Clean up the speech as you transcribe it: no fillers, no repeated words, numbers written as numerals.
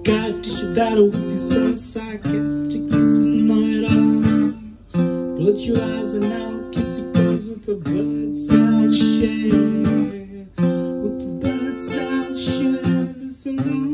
God, did you that or was he so sarcastic? You still know it all. Blot your eyes and I'll kiss your clothes with the birds I'll share. With the birds I'll share. This